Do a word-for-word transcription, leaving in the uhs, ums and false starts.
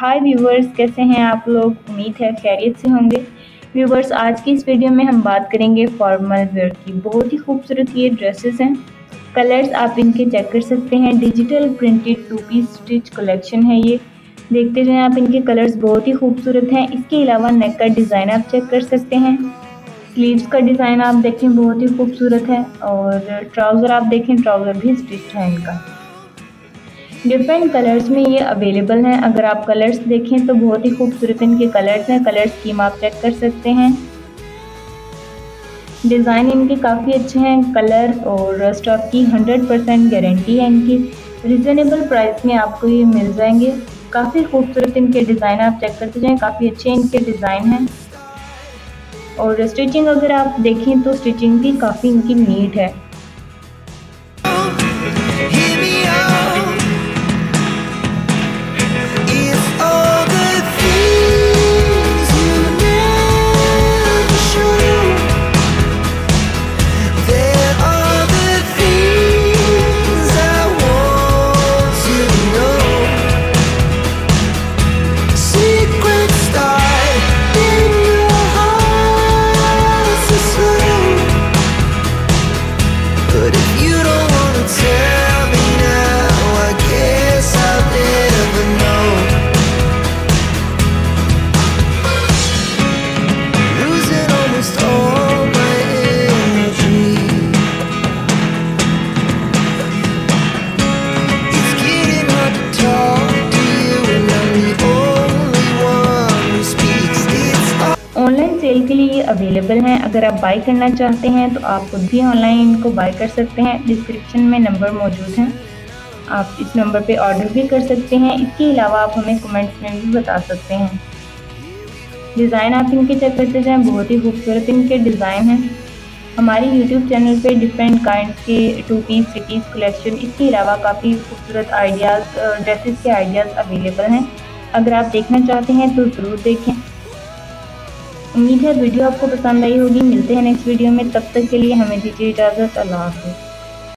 हाय viewers, कैसे हैं आप लोग। उम्मीद है खैरियत से होंगे। व्यूवर्स, आज की इस वीडियो में हम बात करेंगे फॉर्मल वेयर की। बहुत ही खूबसूरत ये ड्रेसेस हैं। कलर्स आप इनके चेक कर सकते हैं। Digital printed two piece stitch collection है ये। देखते जाएं आप, इनके कलर्स बहुत ही खूबसूरत हैं। इसके अलावा नेक का डिज़ाइन आप चेक कर सकते हैं। स्लीव्स का डिज़ाइन आप देखें, बहुत ही खूबसूरत है। और ट्राउज़र आप देखें, ट्राउज़र भी स्टिच है इनका। डिफरेंट कलर्स में ये अवेलेबल हैं। अगर आप कलर्स देखें तो बहुत ही खूबसूरत इनके कलर्स हैं। कलर स्कीम आप चेक कर सकते हैं। डिज़ाइन इनके काफ़ी अच्छे हैं। कलर और स्टॉक की हंड्रेड परसेंट गारंटी है इनकी। रिजनेबल प्राइस में आपको ये मिल जाएंगे। काफ़ी खूबसूरत इनके डिज़ाइन आप चेक करते जाएं। काफ़ी अच्छे इनके डिज़ाइन हैं। और स्टिचिंग अगर आप देखें तो स्टिचिंग भी काफ़ी इनकी नीट है। But if you don't wanna tell me now, I guess I'll never know. Losing almost all my energy. It's getting hard to talk to you, and I'm the only one who speaks. It's all online sale के लिए ये available हैं। अगर आप bye करना चाहते हैं तो आप खुद भी ऑनलाइन इनको बाय कर सकते हैं। डिस्क्रिप्शन में नंबर मौजूद हैं, आप इस नंबर पे ऑर्डर भी कर सकते हैं। इसके अलावा आप हमें कमेंट्स में भी बता सकते हैं। डिज़ाइन आप इनके चेक करते जाएं, बहुत ही खूबसूरत इनके डिज़ाइन हैं। हमारे यूट्यूब चैनल पे डिफरेंट काइंड्स के two piece three piece collection, इसके अलावा काफ़ी खूबसूरत आइडियाज़ ड्रेसेस के आइडियाज़ अवेलेबल हैं। अगर आप देखना चाहते हैं तो ज़रूर देखें। उम्मीद है वीडियो आपको पसंद आई होगी। मिलते हैं नेक्स्ट वीडियो में, तब तक के लिए हमें दीजिए इजाज़त। अल्लाह हाफ़िज़।